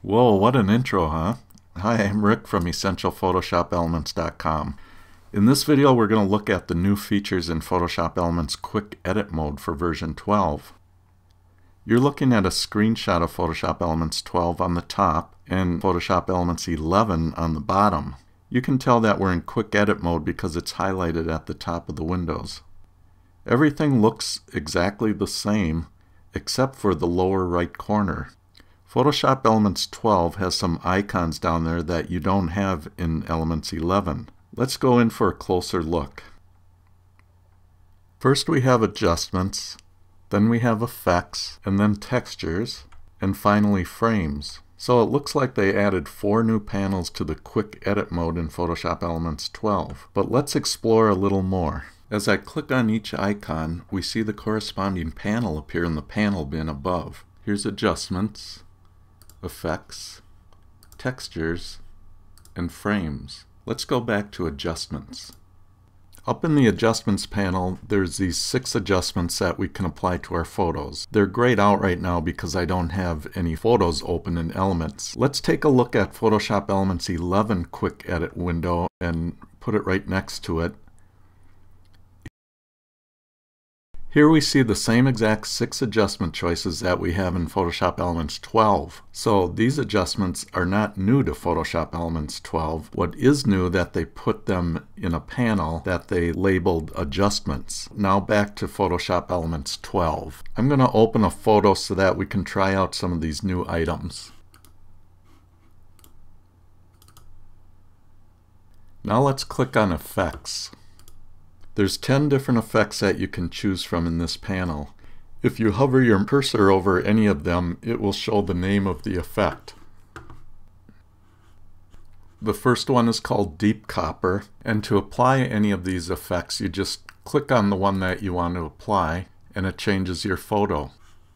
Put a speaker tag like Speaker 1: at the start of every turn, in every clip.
Speaker 1: Whoa, what an intro, huh? Hi, I'm Rick from EssentialPhotoshopElements.com. In this video, we're going to look at the new features in Photoshop Elements Quick Edit Mode for version 12. You're looking at a screenshot of Photoshop Elements 12 on the top and Photoshop Elements 11 on the bottom. You can tell that we're in Quick Edit Mode because it's highlighted at the top of the windows. Everything looks exactly the same except for the lower right corner. Photoshop Elements 12 has some icons down there that you don't have in Elements 11. Let's go in for a closer look. First we have Adjustments, then we have Effects, and then Textures, and finally Frames. So it looks like they added 4 new panels to the Quick Edit Mode in Photoshop Elements 12. But let's explore a little more. As I click on each icon, we see the corresponding panel appear in the panel bin above. Here's Adjustments, Effects, Textures, and Frames. Let's go back to Adjustments. Up in the Adjustments panel, there's these 6 adjustments that we can apply to our photos. They're grayed out right now because I don't have any photos open in Elements. Let's take a look at Photoshop Elements 11 Quick Edit window and put it right next to it. Here we see the same exact 6 adjustment choices that we have in Photoshop Elements 12. So these adjustments are not new to Photoshop Elements 12. What is new that they put them in a panel that they labeled Adjustments. Now back to Photoshop Elements 12. I'm going to open a photo so that we can try out some of these new items. Now let's click on Effects. There's 10 different effects that you can choose from in this panel. If you hover your cursor over any of them, it will show the name of the effect. The first one is called Deep Copper, and to apply any of these effects, you just click on the one that you want to apply, and it changes your photo.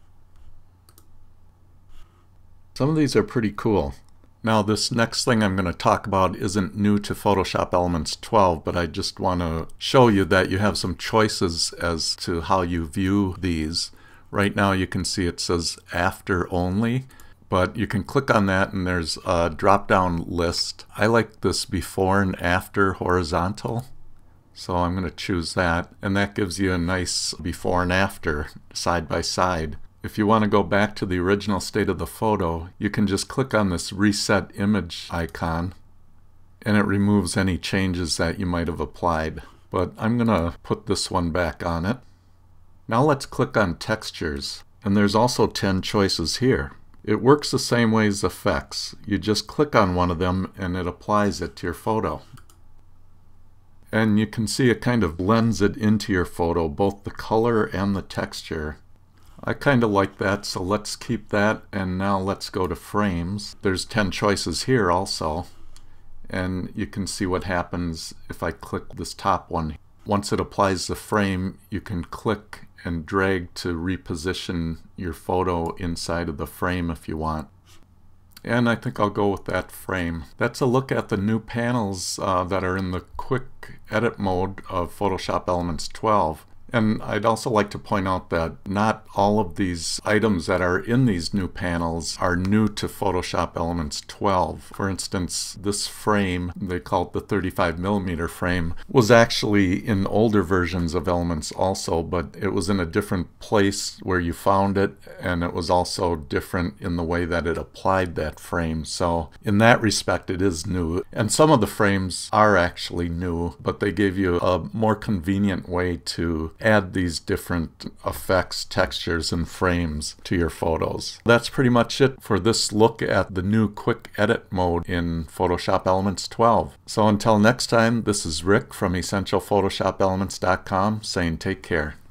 Speaker 1: Some of these are pretty cool. Now this next thing I'm going to talk about isn't new to Photoshop Elements 12, but I just want to show you that you have some choices as to how you view these. Right now you can see it says After Only, but you can click on that and there's a drop-down list. I like this Before and After horizontal, so I'm going to choose that, and that gives you a nice before and after side by side. If you want to go back to the original state of the photo, you can just click on this Reset Image icon and it removes any changes that you might have applied. But I'm going to put this one back on it. Now let's click on Textures, and there's also 10 choices here. It works the same way as Effects. You just click on one of them and it applies it to your photo. And you can see it kind of blends it into your photo, both the color and the texture. I kind of like that, so let's keep that, and now let's go to Frames. There's 10 choices here also, and you can see what happens if I click this top one. Once it applies the frame, you can click and drag to reposition your photo inside of the frame if you want. And I think I'll go with that frame. That's a look at the new panels that are in the Quick Edit Mode of Photoshop Elements 12. And I'd also like to point out that not all of these items that are in these new panels are new to Photoshop Elements 12. For instance, this frame, they call it the 35mm frame, was actually in older versions of Elements also, but it was in a different place where you found it, and it was also different in the way that it applied that frame. So in that respect, it is new. And some of the frames are actually new, but they gave you a more convenient way to add these different effects, textures, and frames to your photos. That's pretty much it for this look at the new Quick Edit Mode in Photoshop Elements 12. So until next time, this is Rick from EssentialPhotoshopElements.com saying take care.